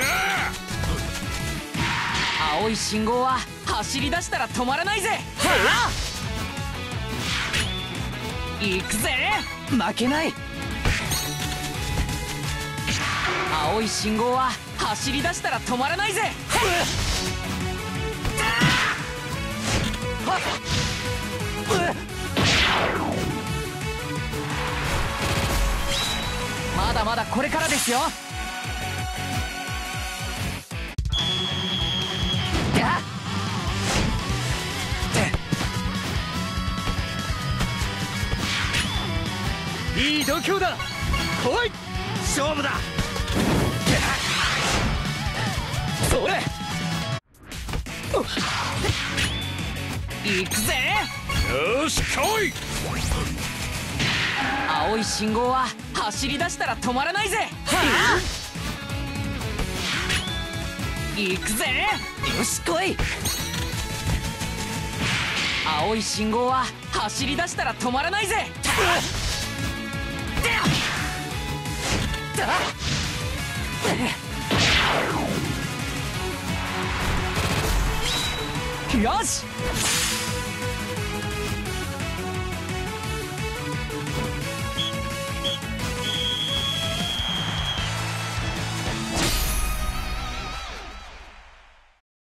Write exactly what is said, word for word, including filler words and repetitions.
青い信号は走り出したら止まらないぜ。行くぜ。負けない。青い信号は走り出したら止まらないぜ。まだまだこれからですよ。いい度胸だ。来い、勝負だ。それ、行くぜ。よし来い。青い信号は走り出したら止まらないぜ。行くぜ。よし来い。青い信号は走り出したら止まらないぜ。よし。